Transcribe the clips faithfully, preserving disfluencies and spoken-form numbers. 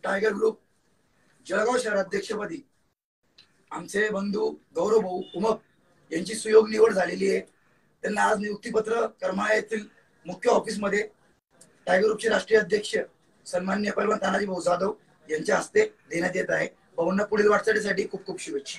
Tiger group Jalgaon शहर अध्यक्षपदी आमचे बंधू गौरव भाऊ उमप यांची सुयोग निवड झालेली आहे। त्यांना आज नियुक्तीपत्र करमाळा येथील मुख्य ऑफिस मध्ये टायगर ग्रुपचे राष्ट्रीय अध्यक्ष सन्माननीय पहलवान तानाजी भाऊ जाधव यांच्या हस्ते देण्यात येत आहे। भाऊंना पुढील वाटचालीसाठी खूप खूप शुभेच्छा।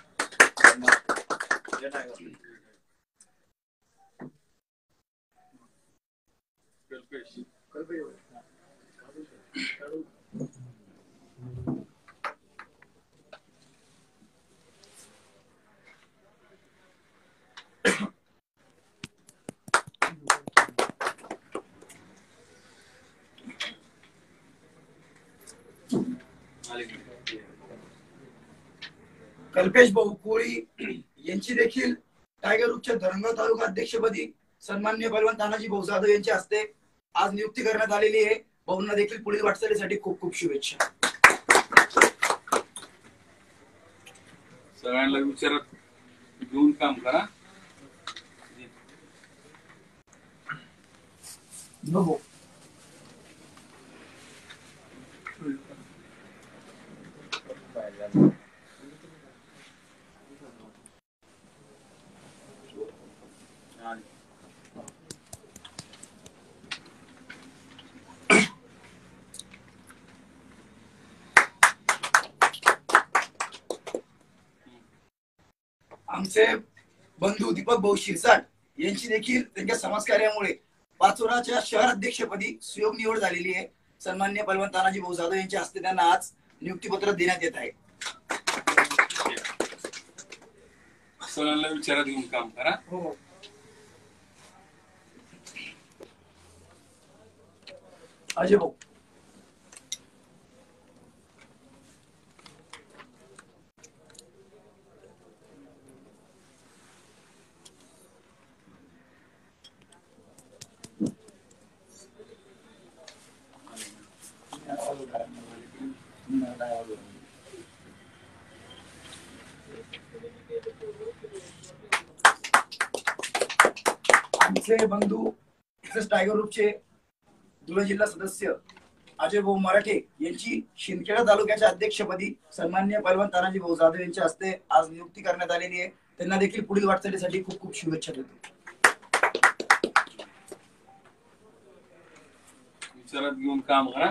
कल्पेश भाऊ कोळी यांची देखील टायगर ग्रुपच्या धरणगाव तालुका अध्यक्षपदी सन्माननीय पहलवान तानाजी भाऊ जाधव यांच्या हस्ते आज नियुक्ती करण्यात आलेली आहे। भाऊंना देखील पुढील वाटचालीसाठी खूप खूप शुभेच्छा। सगळ्यांना विचारत घेऊन काम करा। हो आमचे बंधू दीपक भाऊ शिरसाट यांची देखील त्यांच्या समाजकार्यामुळे पाचोराच्या शहर अध्यक्षपदी सुयोग निवड झालेली आहे। सन्माननीय पहलवान तानाजी भाऊ जाधव यांच्या हस्ते त्यांना आज नियुक्तीपत्र देण्यात येत आहे। सगळ्यांना विचारात घेऊन काम करा। हो अजय भाऊ आमचे बंधू टायगर ग्रुपचे धुळे जिल्हा सदस्य अजय भाऊ मराठे यांची शिंदखेडा तालुक्याच्या अध्यक्षपदी सन्माननीय पहलवान तानाजी भाऊ जाधव यांच्या हस्ते आज नियुक्ती करण्यात आलेली आहे। त्यांना देखील पुढील वाटचालीसाठी खूप खूप शुभेच्छा देतो। विचारात घेऊन काम करा।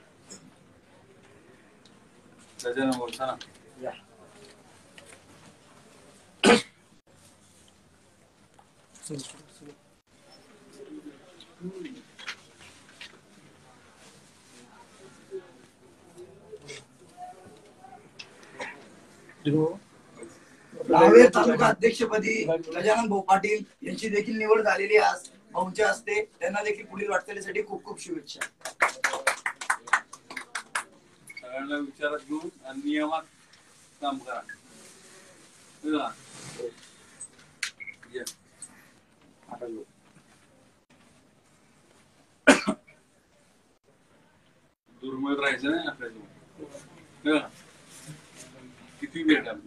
त्याच्यानं बोलता ना लावेर तालुका अध्यक्षपदी गजानन भाऊ पाटील यांची देखील निवड झालेली आहे आज भाऊंच्या हस्ते। त्यांना देखील पुढील वाटचालीसाठी खूप खूप शुभेच्छा। सगळ्यांना विचारात घेऊन आणि नियमात काम करा। दुर्मिळ राहायचं नाही आपल्याजवळ। किती भेट आपली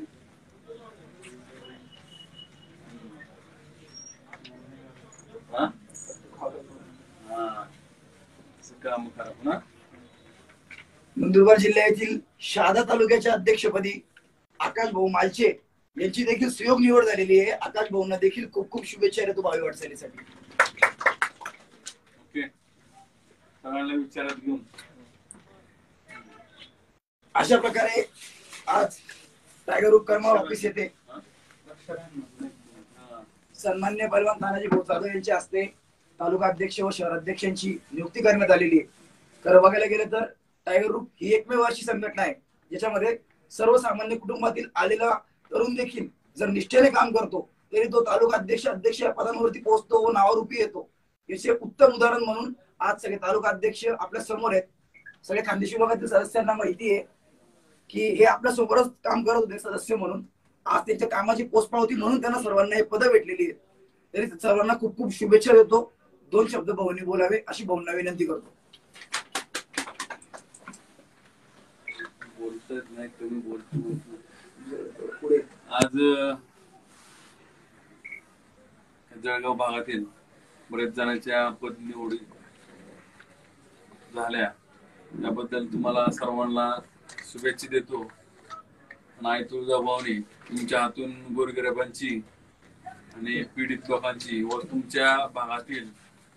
काम करा ना। नंदुरबार जिल्ह्यातील शहादा तालुक्याच्या अध्यक्षपदी आकाश भाऊ मालचे यांची देखील सुयोग निवड झालेली आहे। आकाश भाऊंना देखील खूप खूप शुभेच्छा देतो भावी वाटचालीसाठी। ओके सगळ्यांना विचारात घेऊन अशा प्रकारे आज टायगर ग्रुप करमाळा ऑफिस येथे सन्माननीय पहलवान तानाजी भाऊ जाधव यांच्या हस्ते तालुका अध्यक्ष व शहर अध्यक्षांची नियुक्ती करण्यात आलेली आहे। खरं बघायला गेलं तर टायगर ग्रुप ही एकमेव अशी संघटना आहे ज्याच्यामध्ये सर्वसामान्य कुटुंबातील आलेला तरुण देखील जर निष्ठेने काम करतो तरी तो तालुका अध्यक्ष अध्यक्ष या पदांवरती पोहोचतो व नावारूपी येतो। याचे उत्तम उदाहरण म्हणून आज सगळे तालुका अध्यक्ष आपल्या समोर आहेत। सगळे खानदेश विभागातील सदस्यांना माहिती आहे की हे आपल्या सोबतच काम करत होते सदस्य म्हणून। आज त्यांच्या कामाची पोचपावती म्हणून त्यांना सर्वांना हे पद भेटलेली आहेत। तरी सर्वांना खूप खूप शुभेच्छा देतो। दोन शब्द भाऊंनी बोलावे अशी भाऊंना विनंती करतो। बोलतच नाही तुम्ही बोलतो पुढे। आज जळगाव भागातील बरेच जणांच्या पद निवडी झाल्या त्याबद्दल तुम्हाला सर्वांना शुभेच्छा देतो. नाही तुळजाभवानी तुमच्या हातून गोरगरिबांची आणि पीडित लोकांची व तुमच्या भागातील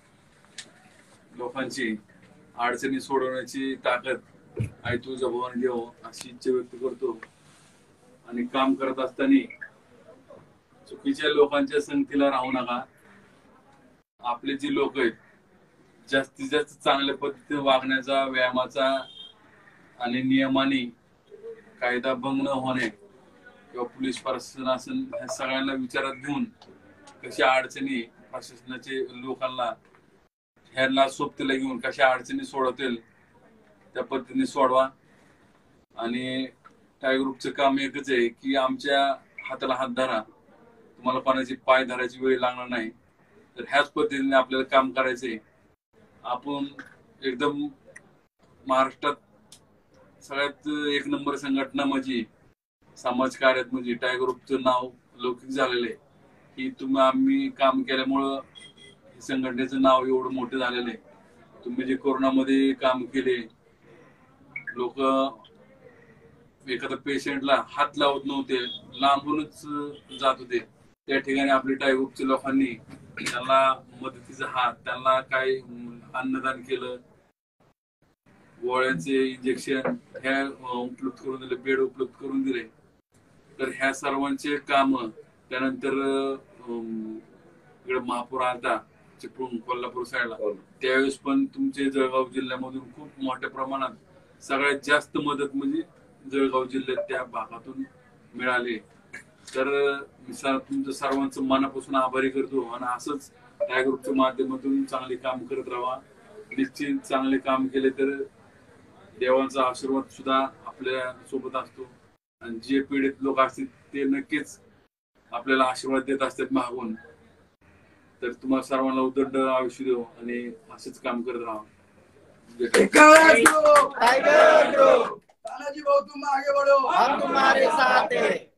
लोकांची अडचणी सोडवण्याची ताकद आई तुळजाभवानी देव अशी इच्छा व्यक्त करतो. आणि काम करत असताना चुकीच्या लोकांच्या संगतीला राहू नका. आपले जे लोक आहेत जास्तीत जास्त चांगल्या पद्धतीने वागण्याचा, व्यायामाचा आणि नियमाने कायदा भंग न होणे किंवा पोलीस प्रशासन असेल ह्या सगळ्यांना विचारात घेऊन कशा अडचणी प्रशासनाचे लोकांना ह्यांना सोबतीला घेऊन कशा अडचणी सोडवतील त्या पद्धतीने सोडवा. आणि टायगर ग्रुपचं काम एकच आहे की आमच्या हाताला हात धरा, तुम्हाला कोणाची पाय धरायची वेळ लागणार नाही. तर ह्याच पद्धतीने आपल्याला काम करायचंय. आपण एकदम महाराष्ट्रात सगळ्यात एक नंबर संघटना म्हणजे समाज कार्यात म्हणजे टायगर ग्रुपचं नाव लौकिक झालेलं आहे. ही तुम्ही आम्ही काम केल्यामुळं संघटनेचं नाव एवढं मोठं झालेलं आहे. तुम्ही जे कोरोनामध्ये काम केले, लोक एखाद्या पेशंटला हात लावत नव्हते, लांबूनच जात होते, त्या ठिकाणी आपले टायगर ग्रुपच्या लोकांनी त्यांना मदतीचा हात, त्यांना काय अन्नदान केलं, गोळ्यांचे इंजेक्शन ह्या उपलब्ध करून दिले, बेड उपलब्ध करून दिले. तर ह्या सर्वांचे काम त्यानंतर इकडे महापूर आलता चिपळूण कोल्हापूर साईडला, त्यावेळेस पण तुमचे जळगाव जिल्ह्यामधून खूप मोठ्या प्रमाणात सगळ्यात जास्त मदत म्हणजे जळगाव जिल्ह्यात त्या भागातून मिळाली. तर मी तुमचं सर्वांचं मनापासून आभारी करतो. आणि असंच टायगर ग्रुपच्या माध्यमातून चांगले काम करत राहा. निश्चित चांगले काम केले तर देवांचा आशीर्वाद सुद्धा आपल्या सोबत असतो. आणि जे पीडित लोक असतील ते नक्कीच आपल्याला आशीर्वाद देत असतात मागून. तर तुम्हाला सर्वांना उदंड आयुष्य देऊ आणि असंच काम करत राहा. तानाजी भाऊ तुम आगे बढ़ो, हम तुम्हारे साथ हैं.